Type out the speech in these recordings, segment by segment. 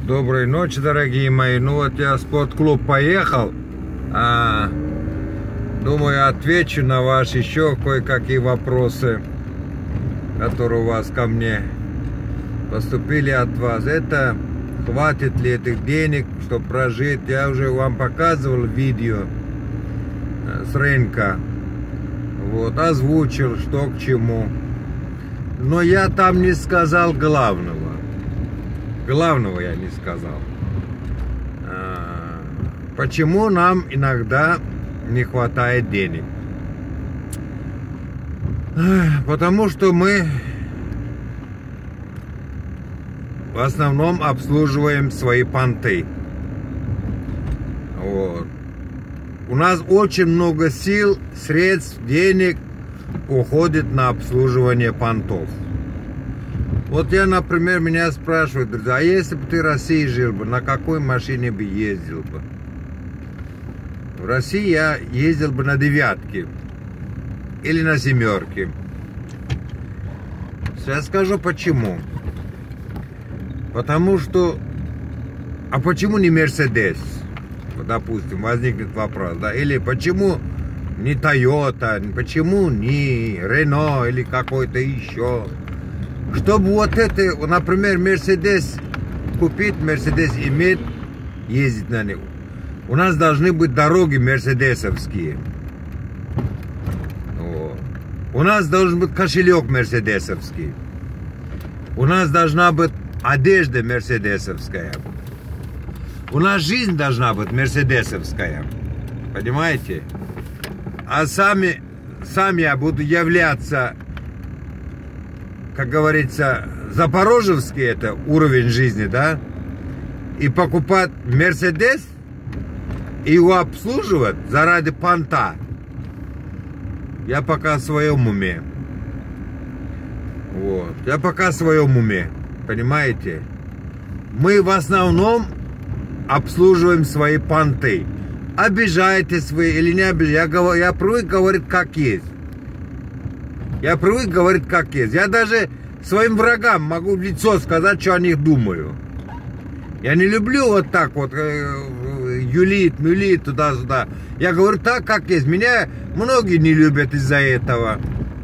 Доброй ночи, дорогие мои. Ну вот я в спортклуб поехал. Думаю, отвечу на ваши еще кое-какие вопросы, которые у вас ко мне поступили от вас. Это хватит ли этих денег, чтобы прожить? Я уже вам показывал видео с рынка. Вот, озвучил, что к чему. Но я там не сказал главного. Главного я не сказал. Почему нам иногда не хватает денег? Потому что мы в основном обслуживаем свои понты. Вот. У нас очень много сил, средств, денег уходит на обслуживание понтов. Вот я, например, меня спрашивают, друзья, а если бы ты в России жил бы, на какой машине бы ездил бы? В России я ездил бы на девятке или на семерке. Сейчас скажу почему. Потому что, а почему не Мерседес? Допустим, возникнет вопрос, да? Или почему не Тойота, почему не Рено или какой-то еще? Чтобы вот это, например, Мерседес купить, Мерседес иметь, ездить на него. У нас должны быть дороги мерседесовские. Вот. У нас должен быть кошелек мерседесовский. У нас должна быть одежда мерседесовская. У нас жизнь должна быть мерседесовская. Понимаете? А сам я буду являться, как говорится, запорожевский это уровень жизни, да? И покупать Мерседес и его обслуживать заради понта. Я пока в своем уме. Вот. Я пока в своем уме. Понимаете? Мы в основном обслуживаем свои понты. Обижаетесь вы или не обижаетесь? Я привык говорить как есть. Я привык говорить как есть. Я даже своим врагам могу в лицо сказать, что о них думаю. Я не люблю вот так вот юлить, мюлить туда-сюда. Я говорю так, как есть. Меня многие не любят из-за этого.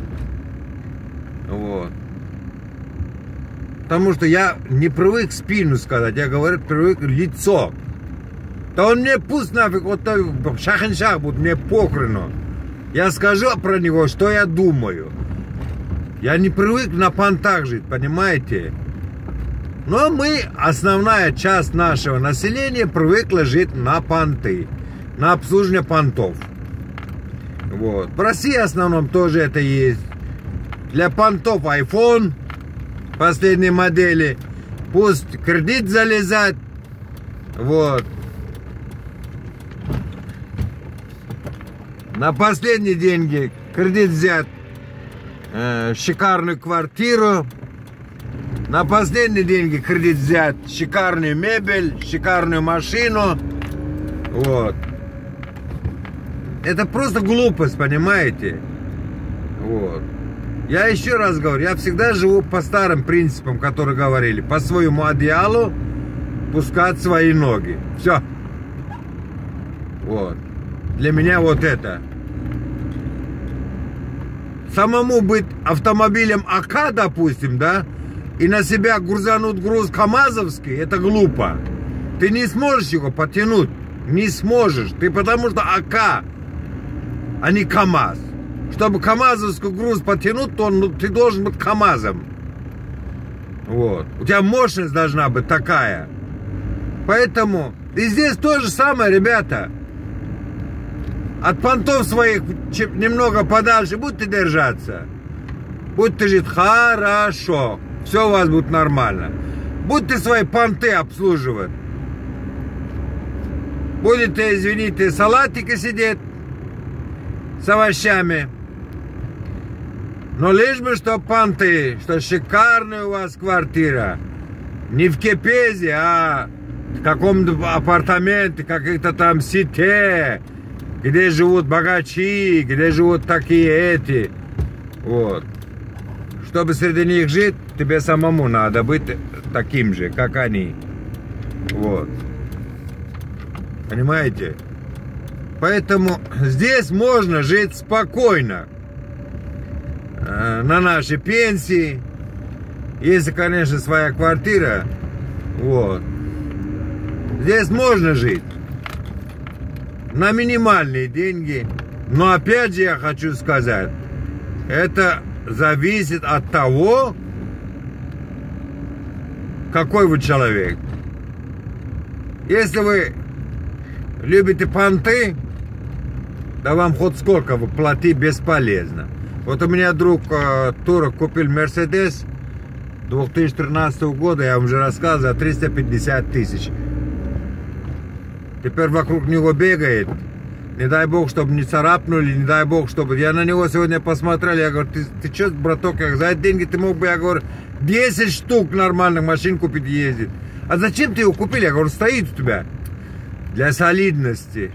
Вот. Потому что я не привык спину сказать. Я говорю, привык лицо. Да он мне пусть нафиг, вот шах-ин-шах будет, мне похрену. Я скажу про него, что я думаю. Я не привык на понтах жить, понимаете? Но мы, основная часть нашего населения, привыкла жить на понты. На обслуживание понтов. Вот. В России в основном тоже это есть. Для понтов iPhone последней модели. Пусть кредит залезать. Вот. На последние деньги кредит взять. Шикарную квартиру. На последние деньги кредит взять шикарную мебель, шикарную машину. Вот. Это просто глупость, понимаете? Вот. Я еще раз говорю, я всегда живу по старым принципам, которые говорили. По своему одеялу пускать свои ноги. Все. Вот. Для меня вот это. Самому быть автомобилем АК, допустим, да? И на себя грузануть груз КамАЗовский, это глупо. Ты не сможешь его потянуть. Не сможешь. Ты потому что АК, а не КамАЗ. Чтобы КамАЗовский груз потянуть, то ты должен быть КамАЗом. Вот. У тебя мощность должна быть такая. Поэтому и здесь то же самое, ребята. От понтов своих немного подальше будете держаться. Будете жить хорошо. Все у вас будет нормально. Будете свои понты обслуживать. Будете, извините, салатики сидеть с овощами. Но лишь бы, что понты, что шикарная у вас квартира. Не в Кепезе, а в каком-то апартаменте, каких-то там сите, где живут богачи, где живут такие эти. Вот. Чтобы среди них жить, тебе самому надо быть таким же, как они. Вот. Понимаете? Поэтому здесь можно жить спокойно. На нашей пенсии. Если, конечно, своя квартира. Вот. Здесь можно жить. На минимальные деньги. Но опять же я хочу сказать. Это зависит от того, какой вы человек. Если вы любите понты, да вам хоть сколько вы плати, бесполезно. Вот у меня друг турок купил Мерседес 2013 года, я вам уже рассказывал, 350 тысяч. Теперь вокруг него бегает. Не дай бог, чтобы не царапнули, не дай бог, чтобы... Я на него сегодня посмотрел, я говорю, ты что, браток, за эти деньги ты мог бы, я говорю, 10 штук нормальных машин купить и ездить. А зачем ты его купил? Я говорю, стоит у тебя. Для солидности.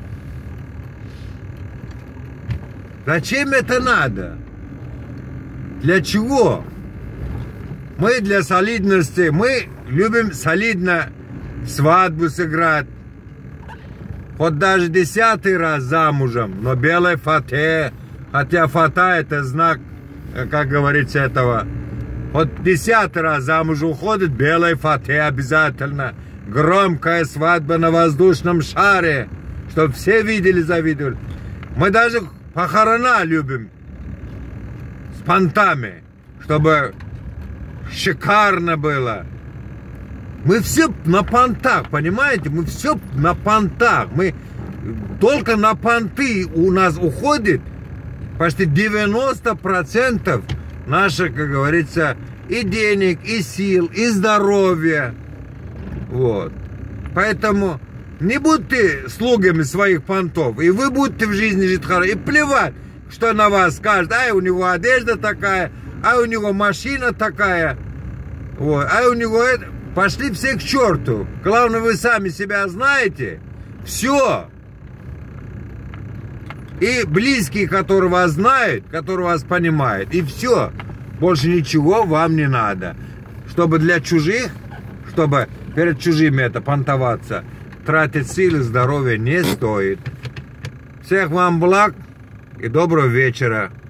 Зачем это надо? Для чего? Мы для солидности, мы любим солидно свадьбу сыграть. Вот даже 10-й раз замужем, но белой фате, хотя фата это знак, как говорится, этого. Вот 10-й раз замуж уходит, белой фате обязательно. Громкая свадьба на воздушном шаре, чтобы все видели, завидовали. Мы даже похорона любим с понтами, чтобы шикарно было. Мы все на понтах, понимаете? Мы все на понтах. Мы только на понты у нас уходит почти 90% наших, как говорится, и денег, и сил, и здоровья. Вот. Поэтому не будьте слугами своих понтов. И вы будете в жизни жить хорошо. И плевать, что на вас скажут. А у него одежда такая, а у него машина такая. Вот. А у него это... Пошли все к черту. Главное, вы сами себя знаете. Все. И близкие, которые вас знают, которые вас понимают. И все. Больше ничего вам не надо. Чтобы для чужих, чтобы перед чужими это понтоваться, тратить силы, здоровья не стоит. Всех вам благ и доброго вечера.